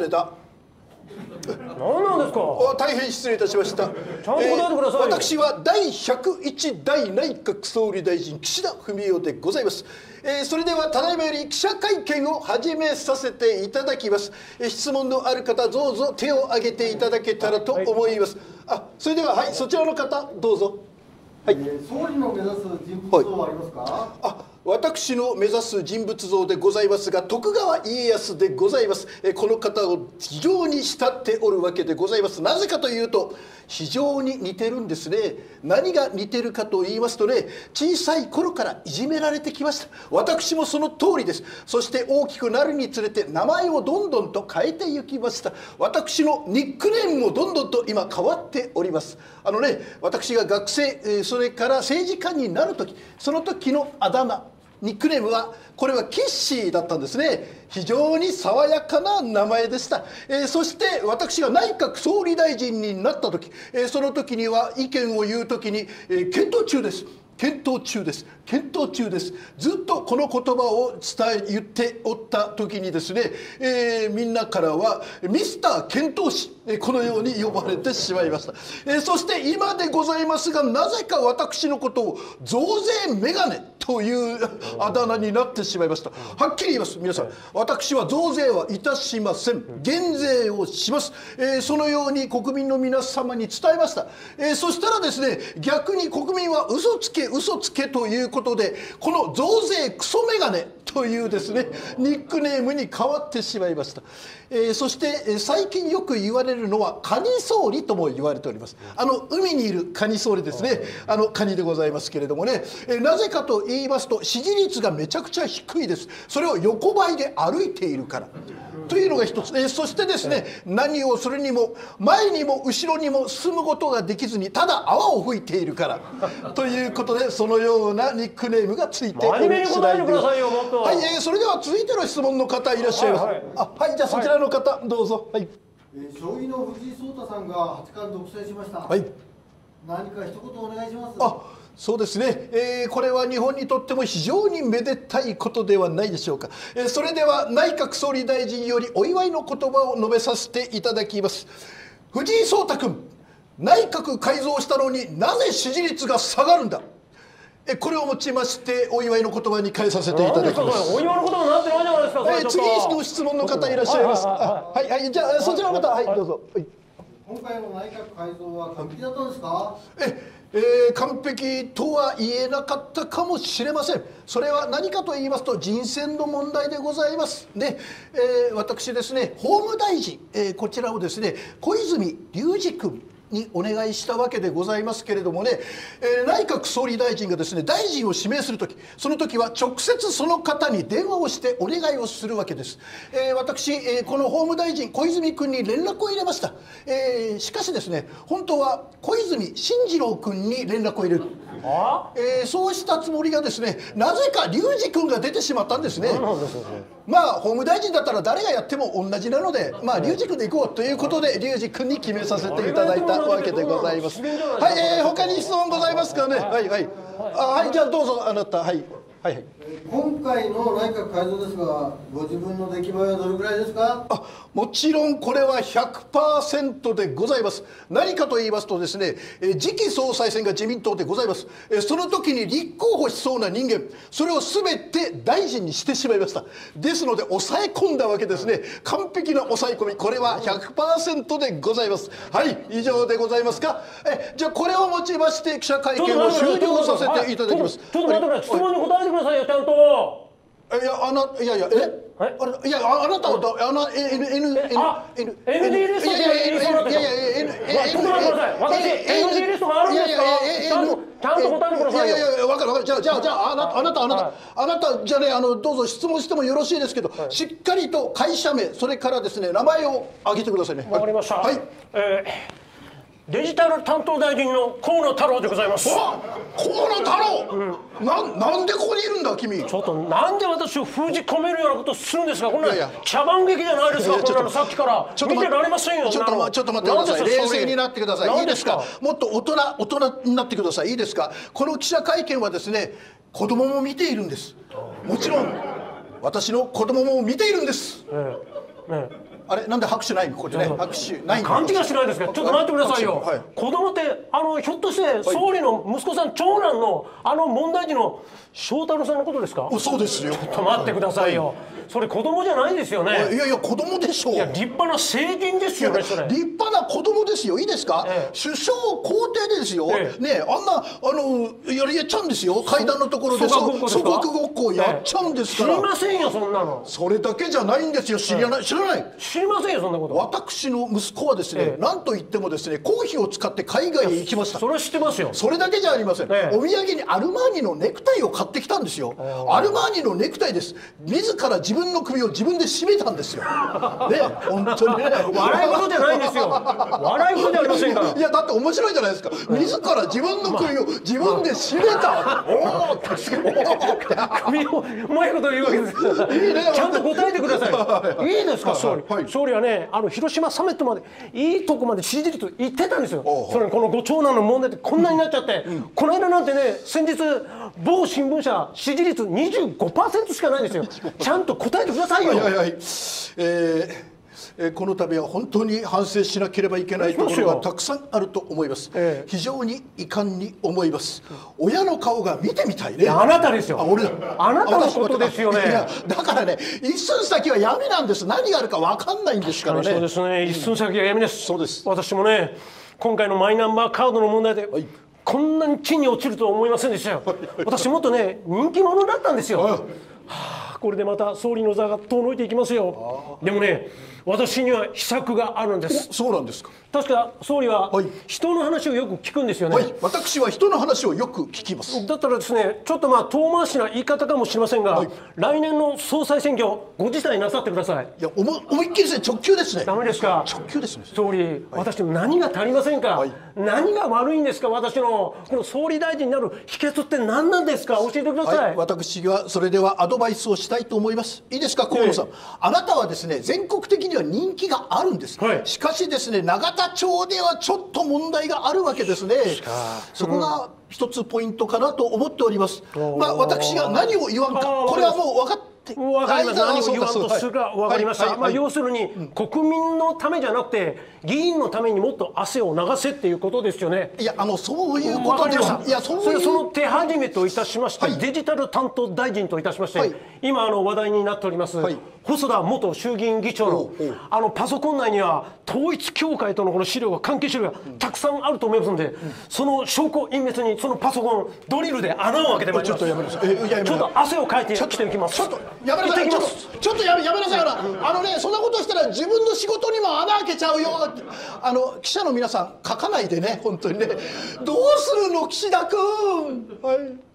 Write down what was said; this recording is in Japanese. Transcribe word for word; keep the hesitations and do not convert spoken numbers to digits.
誰だ。 何なんですか。 大変失礼いたしました。ちゃんと答えてくださいよ。 えー、私は第ひゃくいち代内閣総理大臣岸田文雄でございます。えー、それではただいまより記者会見を始めさせていただきます。えー、質問のある方どうぞ手を挙げていただけたらと思います。はい、あ、それでははいそちらの方どうぞ。はい。えー、総理の目指す人物像はありますか。はい、 あ、私の目指す人物像でございますが徳川家康でございます。えこの方を非常に慕っておるわけでございます。なぜかというと非常に似てるんですね。何が似てるかと言いますとね、小さい頃からいじめられてきました。私もその通りです。そして大きくなるにつれて名前をどんどんと変えていきました。私のニックネームもどんどんと今変わっております。あのね、私が学生それから政治家になる時、その時のあだ名ニックネームはこれはキッシーだったんですね。非常に爽やかな名前でした。えー、そして私が内閣総理大臣になった時、えー、その時には意見を言う時に、えー、検討中です検討中です検討中ですずっとこの言葉を伝え言っておった時にですね、えー、みんなからはミスター検討士、えー、このように呼ばれてしまいました。えー、そして今でございますがなぜか私のことを増税メガネというあだ名になってしまいました。はっきり言います。皆さん、私は増税はいたしません。減税をします。えー、そのように国民の皆様に伝えました。えー、そしたらですね、逆に国民は嘘つけ嘘つけということでこの増税クソメガネというですねニックネームに変わってしまいました。えー、そして、えー、最近よく言われるのはカニ総理とも言われております。あの海にいるカニ総理ですね。あのカニでございますけれどもね、えー、なぜかと言いますと支持率がめちゃくちゃ低いです。それを横ばいで歩いているからというのが一つ、えー、そしてですね、何をするにも前にも後ろにも進むことができずにただ泡を吹いているからということでそのようなニックネームがついておる次第です。はい、えー、それでは続いての質問の方いらっしゃいます。はい、はい、あ、はい、じゃあそちらの方、はい、どうぞ。はい、 えー、将棋の藤井聡太さんが八冠独占しました。はい、何か一言お願いします。 あ、そうですね、えー、これは日本にとっても非常にめでたいことではないでしょうか。えー、それでは内閣総理大臣よりお祝いの言葉を述べさせていただきます。藤井聡太君、内閣改造したのになぜ支持率が下がるんだ。えこれをもちましてお祝いの言葉に変えさせていただきます。 お祝いの言葉になってないじゃないですか。 えー、次の質問の方いらっしゃいます。はいはい、じゃあそちらの方、はい、どうぞ。はい、 今回の内閣改造は完璧だったんですか。 ええー、完璧とは言えなかったかもしれません。それは何かと言いますと人選の問題でございます。で、えー、私ですね法務大臣、えー、こちらをですね小泉龍司君にお願いしたわけでございますけれどもね、えー、内閣総理大臣がですね大臣を指名する時、その時は直接その方に電話をしてお願いをするわけです。えー、私、えー、この法務大臣小泉君に連絡を入れました。えー、しかしですね本当は小泉進次郎君に連絡を入れる。えー、そうしたつもりがですねなぜか龍司君が出てしまったんですね。まあ法務大臣だったら誰がやっても同じなので、まあ龍司君でいこうということで龍司君に決めさせていただいたわけでございます。はい、えー、他に質問ございますかね。はいはい。あ、はい、じゃあどうぞあなた。はいはいはい。 今回の内閣改造ですが、ご自分の出来栄えはどれくらいですか。 あ、もちろんこれは ひゃくパーセント でございます。何かと言いますとですね、え次期総裁選が自民党でございます。えその時に立候補しそうな人間、それを全て大臣にしてしまいました。ですので抑え込んだわけですね。完璧な抑え込み、これは ひゃくパーセント でございます。はい、以上でございますか。えじゃあこれをもちまして記者会見を終了させていただきます。 ちょっと待ってください。質問に答えてくださいよ、ちゃんと。 いや、あな、いやいや、え、あれ、いや、あなたは、あの、N、N、N、N、 エヌディー リストって言いそうだった。いやいやいや、N、ちょっと待ってください。私、エヌディー リストがあるんですか。ちゃんと、ちゃんと答えてくださいよ。 いやいやいや、わかるわかる。じゃあ、じゃあ、じゃあ、あなた、あなた、あなた、あなた、じゃあね、あの、どうぞ質問してもよろしいですけど、しっかりと会社名、それからですね、名前を挙げてくださいね。 わかりました。はい。えーデジタル担当大臣の河野太郎でございます。 河野太郎、うん、な, なんでここにいるんだ君。 ちょっとなんで私を封じ込めるようなことするんですか。こんな茶番劇じゃないですか。こんなのさっきから見てられませんよ。 ちょっとちょっと待ってください。冷静になってください。いいですか。もっと大人大人になってください。いいですか。この記者会見はですね子供も見ているんです。もちろん私の子供も見ているんです。ええええ、 あれなんで拍手ないのここでね、拍手ないん勘違いしないですか。ちょっと待ってくださいよ、 はい、 子供ってあのひょっとして総理の息子さん、長男のあの問題児の翔太郎さんのことですか。 そうですよ。 ちょっと待ってくださいよ、はい、それ子供じゃないですよね。 いやいや子供でしょう。 いや立派な成人ですよね。それ立派な子供ですよ。いいですか、ええ、首相公邸でですよ、ええ、ねあんなあのやりやっちゃうんですよ。階段のところで組閣ごっこやっちゃうんですから、 ええ、知りませんよそんなの。 それだけじゃないんですよ。知らない、ええ、知らない知りませんよそんなこと。 私の息子はですね、ええ、なんといってもですね公費を使って海外へ行きました。 それは知ってますよ。 それだけじゃありません、ええ、お土産にアルマーニのネクタイを買ってきたんですよ。アルマーニのネクタイです。自ら自分の首を自分で絞めたんですよ。ね本当にね笑い事じゃないんですよ。笑い事じゃありませんから。 いやだって面白いじゃないですか。自ら自分の首を自分で絞めた。 おお確かに首をうまいこと言うわけですからいい、ね、ちゃんと答えてください。いいですか総理、はい、総理はねあの広島サミットまでいいとこまで支持率言ってたんですよ。それこのご長男の問題ってこんなになっちゃって、うん、この間なんてね先日某新聞社支持率 にじゅうごパーセント しかないですよ。ちゃんと答えてくださいよ。 はいはいはい、えーえー、この度は本当に反省しなければいけないところがたくさんあると思います。ええ、非常に遺憾に思います。親の顔が見てみたいね。 あなたですよ。 あ、俺だ。 あなたのことですよね。 いやだからね一寸先は闇なんです。何があるか分かんないんですからね。 そうですね、一寸先は闇です。 そうです。私もね今回のマイナンバーカードの問題で、はい、こんなに地に落ちるとは思いませんでしたよ。私もっとね人気者だったんですよ。はあ、これでまた総理の座が遠のいていきますよ。でもね私には秘策があるんです。 そうなんですか。 確か総理は人の話をよく聞くんですよね。はい、 私は人の話をよく聞きます。 だったらですねちょっとまあ遠回しな言い方かもしれませんが、はい、来年の総裁選挙ご辞退なさってください。 いや思いっきりですね。直球ですね。 ダメですか。 直球ですね。 総理、はい、私の何が足りませんか、はい、何が悪いんですか。私のこの総理大臣になる秘訣って何なんですか。教えてください。はい、 私はそれではアドバイスをしたいと思います。いいですか河野さん、ええ、あなたはですね全国的には人気があるんです、はい、しかしですね永田町ではちょっと問題があるわけですね。そこが一つポイントかなと思っております。まあ私が何を言わんかこれはもう分かって分かりました。何を言わんとするか分かりました。まあ要するに国民のためじゃなくて議員のためにもっと汗を流せっていうことですよね。 いやあのそういうことでは、いやそういうそれその手始めといたしまして、はい、デジタル担当大臣といたしまして、はい、今あの話題になっております、はい、細田元衆議院議長のあのパソコン内には統一教会とのこの資料が関係資料がたくさんあると思いますので、うん、その証拠隠滅にそのパソコンドリルで穴を開けてまいります。 ちょっとやめなさい。えやめちょっと汗をかいてきていきます。 ちょっとやめなさい。ちょっとちょっとやめやめなさいよな。あのねそんなことしたら自分の仕事にも穴開けちゃうよ。あの記者の皆さん書かないでね本当にね。どうするの岸田君。はい。